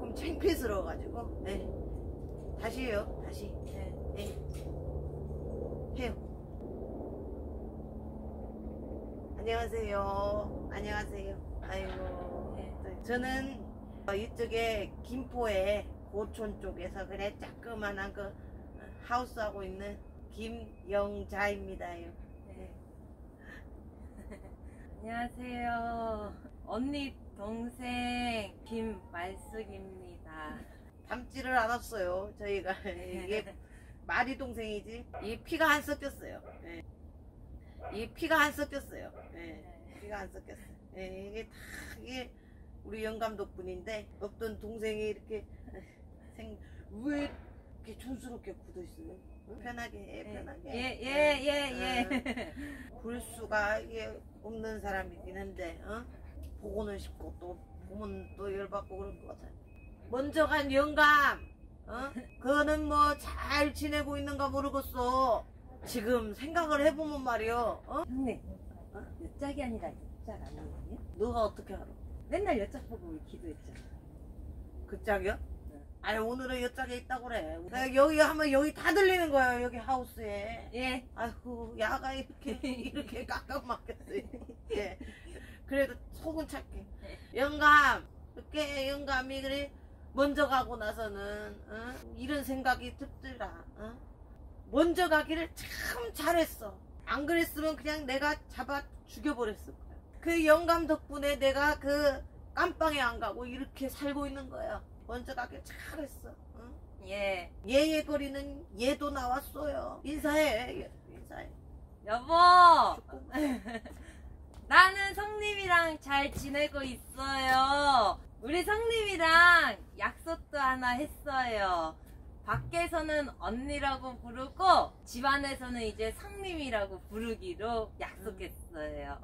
조금 창피스러워가지고 네. 다시 해요. 다시 네. 해요. 안녕하세요. 안녕하세요. 아이고 네. 저는 이쪽에 김포에 고촌 쪽에서 그래 자그만한 그 하우스하고 있는 김영자입니다요. 네. 안녕하세요. 언니 동생 김말숙입니다. 닮지를 않았어요. 저희가 이게 말이 동생이지 이 피가 안 섞였어요. 네. 이 피가 안 섞였어요. 네. 피가 안 섞였어요. 네. 이게 다 이게 우리 영감 덕분인데 어떤 동생이 이렇게 왜 이렇게 촌스럽게 굳어 있어요? 편하게 해, 편하게. 예. 볼 수가 이게 없는 사람이긴 한데 보고는 싶고 또 보면 또 열받고 그럴 것 같아요. 먼저 간 영감, 그거는 뭐 잘 지내고 있는가 모르겠어. 지금 생각을 해보면 말이요. 형님, 여짝이 아니라 여짝 아니에요? 너가 어떻게 알아? 맨날 여짝 보고 기도했잖아. 그 짝이야? 아니 오늘은 여짝에 있다고 그래. 여기 하면 여기 다 들리는 거예요. 여기 하우스에. 예. 아이고 야가 이렇게 깜깜막혔어요. 예. 그래도 속은 착해. 영감, 이렇게 영감이 그래 먼저 가고 나서는 이런 생각이 들더라. 먼저 가기를 참 잘했어. 안 그랬으면 그냥 내가 잡아 죽여버렸을 거야. 그 영감 덕분에 내가 그 깜빵에 안 가고 이렇게 살고 있는 거야. 먼저 가길 잘했어. 예. 예예거리는 얘도 나왔어요. 인사해. 인사해. 여보. 나는 성님이랑 잘 지내고 있어요. 우리 성님이랑 약속도 하나 했어요. 밖에서는 언니라고 부르고 집안에서는 이제 성님이라고 부르기로 약속했어요.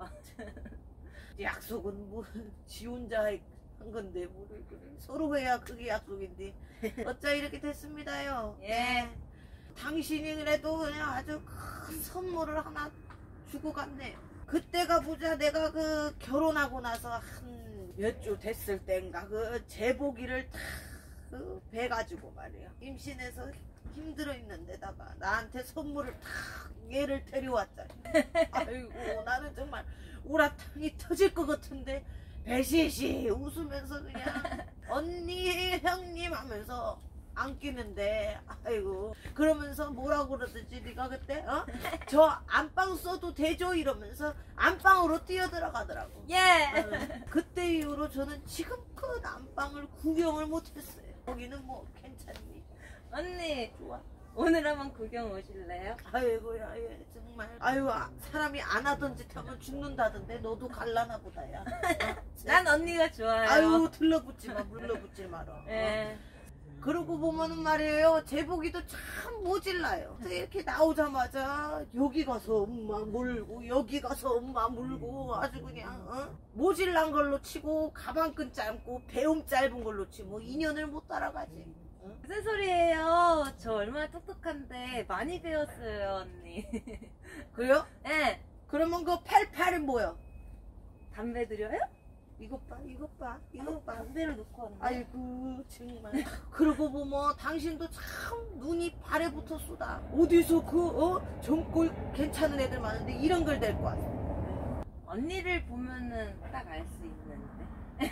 약속은 뭐 지 혼자 한 건데 뭐를 서로 해야 그게 약속인데 어쩌 이렇게 됐습니다요. 예. 네. 당신이 그래도 그냥 아주 큰 선물을 하나 주고 갔네요. 그때가 보자 내가 그 결혼하고 나서 한 몇 주 됐을 땐가 그 제보기를 다 그 배가지고 말이야 임신해서 힘들어 있는데다가 나한테 선물을 다 얘를 데려왔잖아. 아이고 나는 정말 우라탕이 터질 것 같은데 배시시 웃으면서 그냥 언니 형님 하면서 안기는데 아이고 그러면서 뭐라고 그러든지 네가 그때 저 안방 써도 되죠 이러면서 안방으로 뛰어들어가더라고. 예. 그때 이후로 저는 지금껏 안방을 구경을 못했어요. 거기는 뭐 괜찮니? 언니 좋아. 오늘 한번 구경 오실래요? 아이고야 얘 정말 아유 사람이 안 하던 짓 하면 죽는다던데 너도 갈라나 보다야. 난 언니가 좋아요. 아유 들러붙지 마 물러붙지 마라. 예. 그러고 보면은 말이에요 제보기도 참 모질라요. 이렇게 나오자마자 여기 가서 엄마 물고 여기 가서 엄마 물고 아주 그냥 모질란 걸로 치고 가방끈 짧고 배움 짧은 걸로 치고 뭐 인연을 못 따라가지. 무슨 소리예요? 저 얼마나 똑똑한데 많이 배웠어요 언니. 그래요? 예. 그러면 그 88은 뭐야? 담배 드려요? 이것 봐 이것 봐 이것 봐. 담배를 놓고 왔네. 아이고 정말. 그러고 보면 당신도 참 눈이 발에 붙었수다. 어디서 그 젊고 괜찮은 애들 많은데 이런 걸 데리고 왔어. 언니를 보면은 딱 알 수 있는데.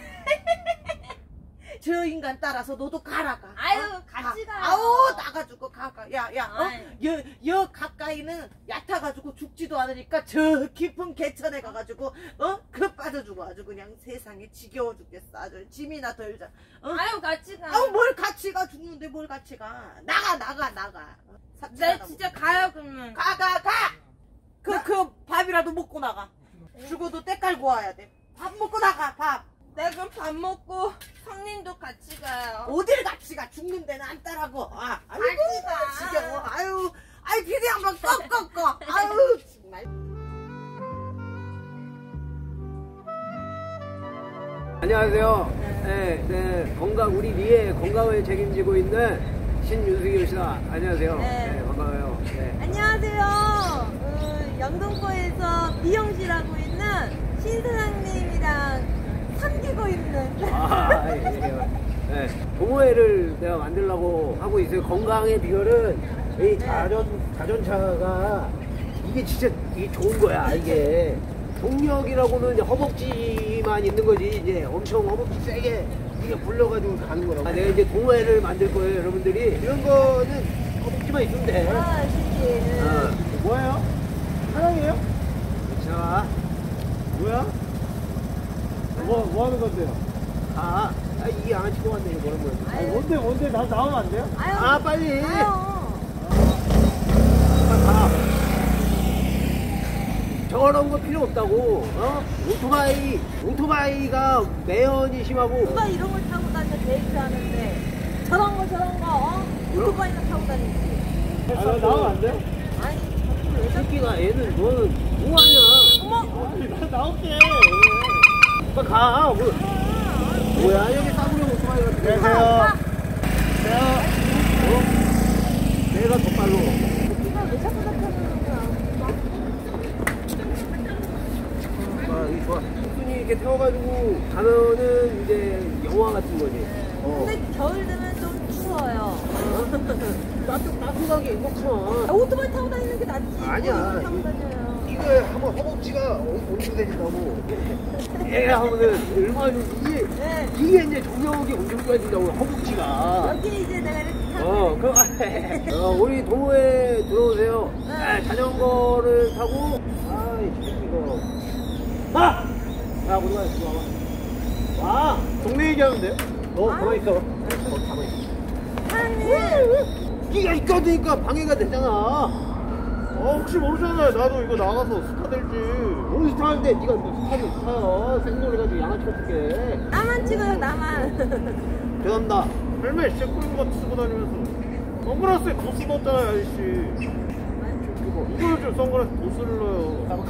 저 인간 따라서 너도 가라 가. 아유 같이 가요. 아우 나가지고 가가. 야야 아이. 여 가까이는 얕아가지고 죽지도 않으니까 저 깊은 개천에 가가지고 그 빠져주고 아주 그냥 세상에 지겨워 죽겠어. 아주 짐이나 덜자. 아유 같이 가. 아우 뭘 같이 가 죽는데 뭘 같이 가. 나가. 네 진짜 가요 그러면. 가. 그 밥이라도 먹고 나가. 죽어도 때 깔고 와야 돼. 밥 먹고 나가 밥. 네 그럼 밥 먹고 성님도 같이 가요. 어딜 같이 가. 죽는 데는 안 따라고. 아이고 같이 가. 지겨워. 아유 피디 한번 꺼. 아유 정말. 안녕하세요. 네, 우리 리의 건강을 책임지고 있는 신윤숙입니다. 안녕하세요. 네. 네, 반가워요. 네. 안녕하세요. 영등포에서 미용실하고 있는 신 사장님이랑 섬기고 있는. 예. 네, 동호회를 내가 만들려고 하고 있어요. 건강의 비결은 이 자전차가 이게 진짜 이게 좋은 거야. 이게 동력이라고는 이제 허벅지만 있는 거지. 이제 엄청 허벅지 세게 이게 불려가지고 가는 거라고. 내가 이제 동호회를 만들 거예요. 여러분들이 이런 거는 허벅지만 있으면 돼. 아, 신기해. 뭐예요? 사랑이에요? 자, 뭐야? 뭐 하는 건데요? 이 양아치 또 왔네. 이거 뭐라 아니, 뭔데, 나 나오면 안 돼요? 아유. 빨리. 아유. 저런 거 필요 없다고. 오토바이가 매연이 심하고. 누가 이런 걸 타고 다녀 데이트 하는데 저런 거 오토바이나 타고 다니지. 나 나오면 안 돼? 아니 자꾸 왜 자꾸 새끼가 얘는 너는 뭐하냐? 어머. 아니, 나 나올게. 빨리 가. 뭐야 여기 싸구려 오토바이가. 안녕하세요. 내가 더 빨로. 네가 왜 자꾸 나타나는 거야? 이 좋아. 순이 이렇게 태워가지고 가면은 이제 영화 같은 거지. 근데 겨울 되면 좀 추워요. 따뜻하게 입었구나. 오토바이 타고 다니는 게 낫지. 아니야. 오토바이 타고 다녀요. 이거 하면 허벅지가 온순해진다고. 하면은 얼마나 이게 이제 조명이 엄청 좋아진다고 허벅지가. 여기 이제 내가 이렇게 타고 우리 동호회 들어오세요. 네. 자전거를 타고. 이거. 야, 우리 가 이리 와봐. 와, 동네 얘기하는데요? 가만히 있어. 가만히 있어. 사장님. 네가 있거드니까 방해가 되잖아. 혹시 모르잖아요. 나도 이거 나가서 스타 될지. 우리 스타 하는데 네가 뭐 스타는 스타야. 생존 해가지고 양아치 같게. 나만 찍어요 나만. 죄송합니다. 헬멧 쉐꾸인 거 쓰고 다니면서 선글라스에 도 쓸었잖아요, 아저씨. 이거 요즘 선글라스 도수를 넣어요.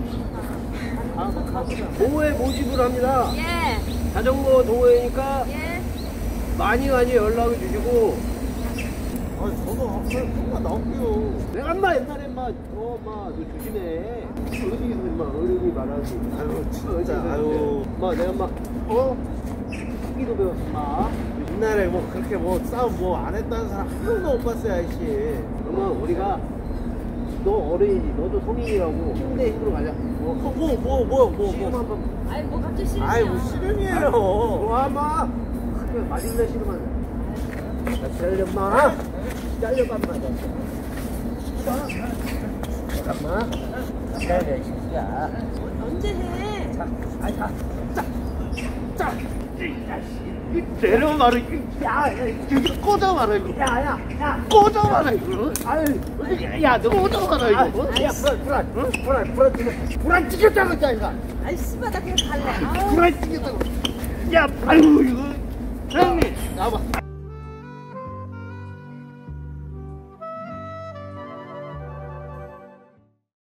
동호회 모집을 합니다. 예. 자전거 동호회니까 예. 많이 연락을 주시고. 저도 한번 나올게요. 내가 옛날에 너 조심해. 어른이 말하지. 진짜, 아유. 내가 크기도 배웠어. 옛날에 그렇게 싸움 안 했다는 사람 한 명도 못 봤어요, 아저씨. 그러면 우리가 너 어른이지, 너도 성인이라고 힘으로 가자. 뭐. 한번. 아이 뭐 갑자기 싫으냐. 아이, 뭐 씨름이에요. 좋아마. 크게 맞을래 싫으면. 잘려마. 잘려봐 맞아. 잠깐만. 잘려 이 새끼야. 언제 해? 자. 내려 말아. 이거 꽂아 말아, 이거. 야. 꽂아 말아, 이거. 너 꽂아 말아, 이거. 불안 찍혔다고 했잖아. 아이 씨발 나 그냥 갈래. 아유. 불안 튀겼다고. 야, 아유, 이거. 형님, 나와봐.